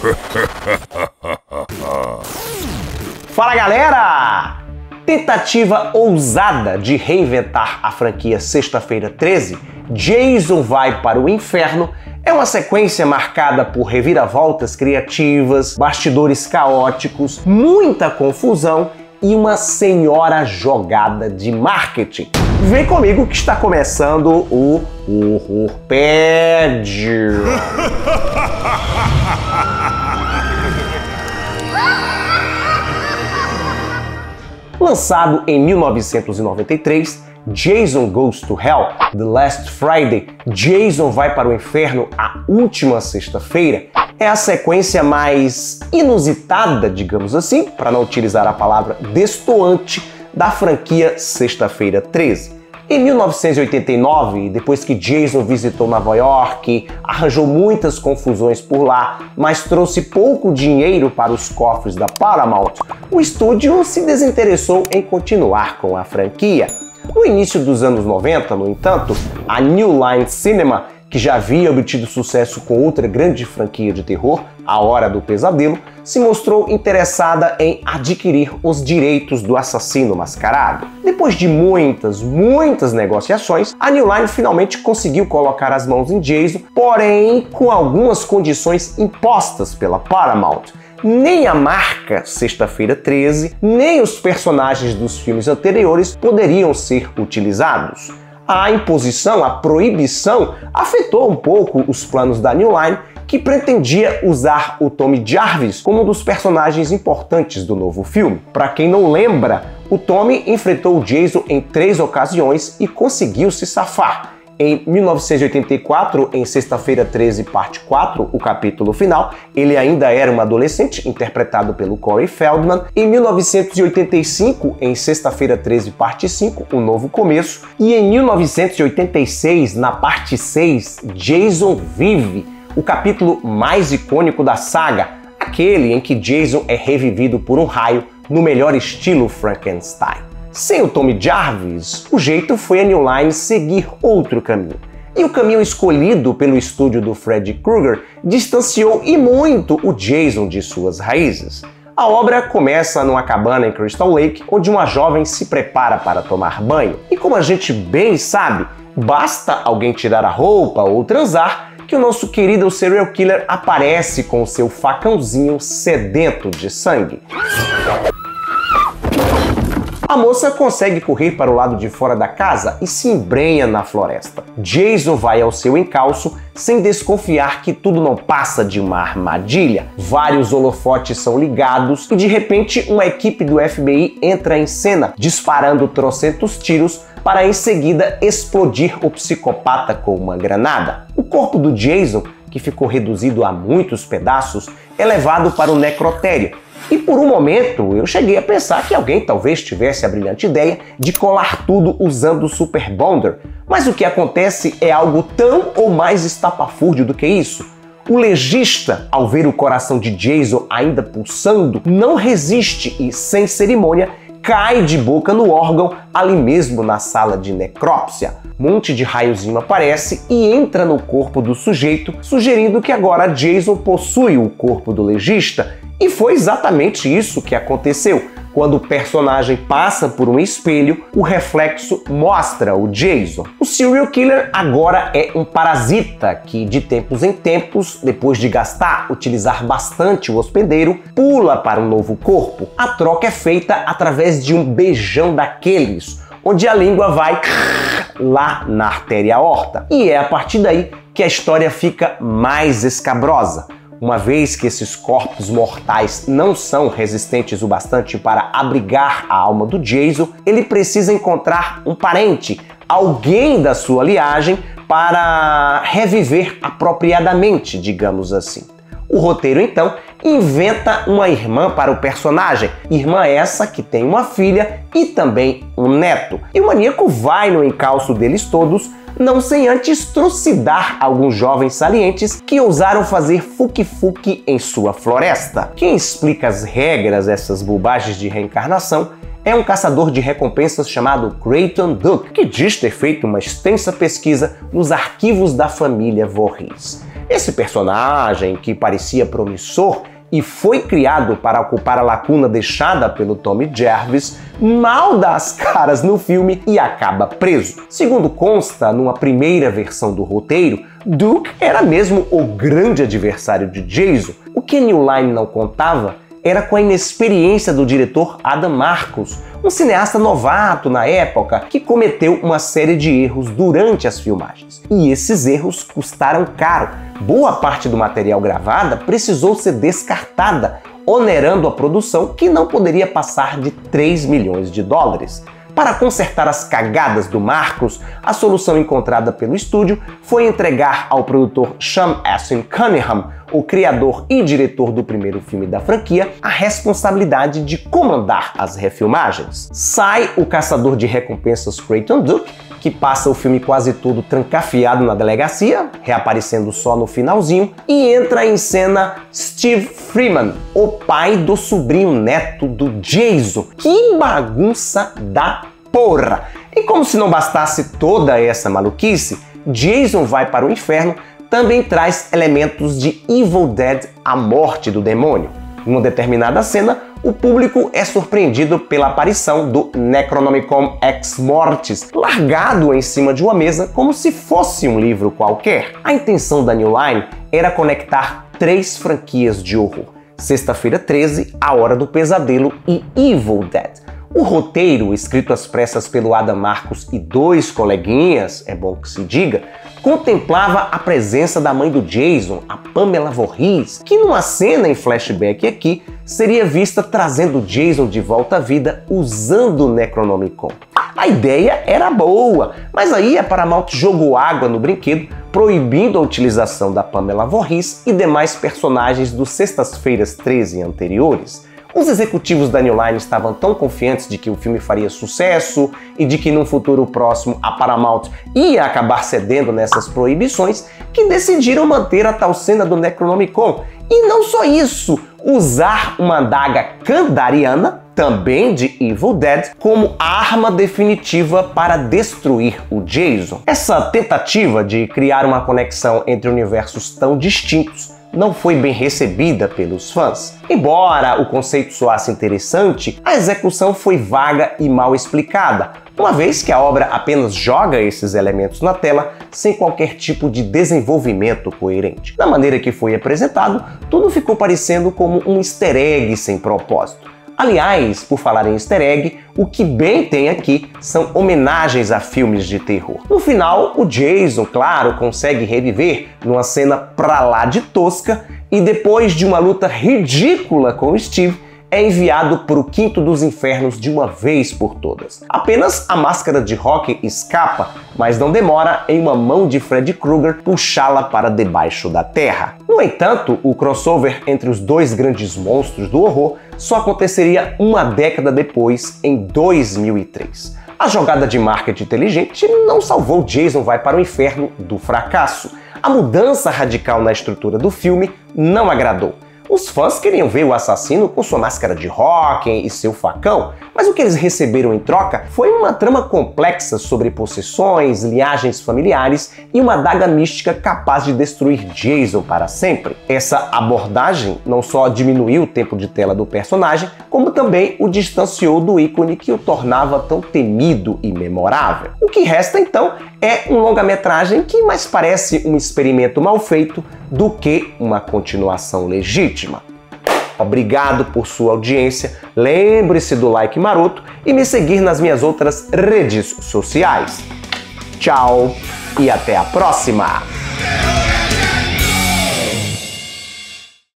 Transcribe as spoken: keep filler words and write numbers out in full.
Fala, galera! Tentativa ousada de reinventar a franquia Sexta-feira treze, Jason Vai para o Inferno, é uma sequência marcada por reviravoltas criativas, bastidores caóticos, muita confusão e uma senhora jogada de marketing. Vem comigo que está começando o Horrorpédia. Lançado em mil novecentos e noventa e três, Jason Goes to Hell, The Last Friday, Jason Vai para o Inferno, A Última Sexta-feira, é a sequência mais inusitada, digamos assim, para não utilizar a palavra destoante, da franquia Sexta-feira treze. Em mil novecentos e oitenta e nove, depois que Jason visitou Nova York, arranjou muitas confusões por lá, mas trouxe pouco dinheiro para os cofres da Paramount, o estúdio se desinteressou em continuar com a franquia. No início dos anos noventa, no entanto, a New Line Cinema, que já havia obtido sucesso com outra grande franquia de terror, A Hora do Pesadelo, se mostrou interessada em adquirir os direitos do assassino mascarado. Depois de muitas, muitas negociações, a New Line finalmente conseguiu colocar as mãos em Jason, porém com algumas condições impostas pela Paramount. Nem a marca Sexta-feira treze, nem os personagens dos filmes anteriores poderiam ser utilizados. A imposição, a proibição, afetou um pouco os planos da New Line, que pretendia usar o Tommy Jarvis como um dos personagens importantes do novo filme. Para quem não lembra, o Tommy enfrentou o Jason em três ocasiões e conseguiu se safar. Em mil novecentos e oitenta e quatro, em Sexta-feira treze, parte quatro, o capítulo final, ele ainda era um adolescente, interpretado pelo Corey Feldman. Em mil novecentos e oitenta e cinco, em Sexta-feira treze, parte cinco, o novo começo. E em mil novecentos e oitenta e seis, na parte seis, Jason Vive, o capítulo mais icônico da saga, aquele em que Jason é revivido por um raio no melhor estilo Frankenstein. Sem o Tommy Jarvis, o jeito foi a New Line seguir outro caminho. E o caminho escolhido pelo estúdio do Freddy Krueger distanciou e muito o Jason de suas raízes. A obra começa numa cabana em Crystal Lake, onde uma jovem se prepara para tomar banho. E como a gente bem sabe, basta alguém tirar a roupa ou transar que o nosso querido serial killer aparece com seu facãozinho sedento de sangue. A moça consegue correr para o lado de fora da casa e se embrenha na floresta. Jason vai ao seu encalço sem desconfiar que tudo não passa de uma armadilha. Vários holofotes são ligados e de repente uma equipe do F B I entra em cena, disparando trocentos tiros para em seguida explodir o psicopata com uma granada. O corpo do Jason, que ficou reduzido a muitos pedaços, é levado para o necrotério. E por um momento eu cheguei a pensar que alguém talvez tivesse a brilhante ideia de colar tudo usando o Super Bonder. Mas o que acontece é algo tão ou mais estapafúrdio do que isso. O legista, ao ver o coração de Jason ainda pulsando, não resiste e, sem cerimônia, cai de boca no órgão ali mesmo na sala de necrópsia. Um monte de raiozinho aparece e entra no corpo do sujeito, sugerindo que agora Jason possui o corpo do legista. E foi exatamente isso que aconteceu. Quando o personagem passa por um espelho, o reflexo mostra o Jason. O serial killer agora é um parasita que, de tempos em tempos, depois de gastar, utilizar bastante o hospedeiro, pula para um novo corpo. A troca é feita através de um beijão daqueles, onde a língua vai lá na artéria aorta. E é a partir daí que a história fica mais escabrosa. Uma vez que esses corpos mortais não são resistentes o bastante para abrigar a alma do Jason, ele precisa encontrar um parente, alguém da sua linhagem, para reviver apropriadamente, digamos assim. O roteiro, então, inventa uma irmã para o personagem, irmã essa que tem uma filha e também um neto. E o maníaco vai no encalço deles todos, não sem antes trucidar alguns jovens salientes que ousaram fazer fuque-fuque em sua floresta. Quem explica as regras dessas bobagens de reencarnação é um caçador de recompensas chamado Creighton Duke, que diz ter feito uma extensa pesquisa nos arquivos da família Voorhees. Esse personagem, que parecia promissor e foi criado para ocupar a lacuna deixada pelo Tommy Jarvis, mal dá as caras no filme e acaba preso. Segundo consta numa primeira versão do roteiro, Duke era mesmo o grande adversário de Jason. O que New Line não contava era com a inexperiência do diretor Adam Marcus, um cineasta novato na época que cometeu uma série de erros durante as filmagens. E esses erros custaram caro. Boa parte do material gravado precisou ser descartada, onerando a produção, que não poderia passar de três milhões de dólares. Para consertar as cagadas do Marcus, a solução encontrada pelo estúdio foi entregar ao produtor Sean Astin Cunningham, o criador e diretor do primeiro filme da franquia, a responsabilidade de comandar as refilmagens. Sai o caçador de recompensas Creighton Duke, que passa o filme quase todo trancafiado na delegacia, reaparecendo só no finalzinho, e entra em cena Steve Freeman, o pai do sobrinho neto do Jason. Que bagunça da porra! E como se não bastasse toda essa maluquice, Jason Vai para o Inferno também traz elementos de Evil Dead, a morte do demônio. Em uma determinada cena, o público é surpreendido pela aparição do Necronomicon Ex Mortis, largado em cima de uma mesa como se fosse um livro qualquer. A intenção da New Line era conectar três franquias de horror: Sexta-feira treze, A Hora do Pesadelo e Evil Dead. O roteiro, escrito às pressas pelo Adam Marcus e dois coleguinhas, é bom que se diga, contemplava a presença da mãe do Jason, a Pamela Voorhees, que numa cena em flashback aqui, seria vista trazendo Jason de volta à vida usando o Necronomicon. A ideia era boa, mas aí a Paramount jogou água no brinquedo, proibindo a utilização da Pamela Voorhees e demais personagens dos Sextas-feiras treze anteriores. Os executivos da New Line estavam tão confiantes de que o filme faria sucesso e de que num futuro próximo a Paramount ia acabar cedendo nessas proibições, que decidiram manter a tal cena do Necronomicon. E não só isso, usar uma adaga kandariana, também de Evil Dead, como arma definitiva para destruir o Jason. Essa tentativa de criar uma conexão entre universos tão distintos não foi bem recebida pelos fãs. Embora o conceito soasse interessante, a execução foi vaga e mal explicada, uma vez que a obra apenas joga esses elementos na tela sem qualquer tipo de desenvolvimento coerente. Da maneira que foi apresentado, tudo ficou parecendo como um easter egg sem propósito. Aliás, por falar em easter egg, o que bem tem aqui são homenagens a filmes de terror. No final, o Jason, claro, consegue reviver numa cena pra lá de tosca e depois de uma luta ridícula com o Steve, é enviado para o quinto dos infernos de uma vez por todas. Apenas a máscara de Rocky escapa, mas não demora em uma mão de Freddy Krueger puxá-la para debaixo da terra. No entanto, o crossover entre os dois grandes monstros do horror só aconteceria uma década depois, em dois mil e três. A jogada de marketing inteligente não salvou Jason Vai para o Inferno do fracasso. A mudança radical na estrutura do filme não agradou. Os fãs queriam ver o assassino com sua máscara de rock e seu facão, mas o que eles receberam em troca foi uma trama complexa sobre possessões, linhagens familiares e uma adaga mística capaz de destruir Jason para sempre. Essa abordagem não só diminuiu o tempo de tela do personagem, como também o distanciou do ícone que o tornava tão temido e memorável. O que resta então é um longa-metragem que mais parece um experimento mal feito do que uma continuação legítima. Obrigado por sua audiência, lembre-se do like maroto e me seguir nas minhas outras redes sociais. Tchau e até a próxima!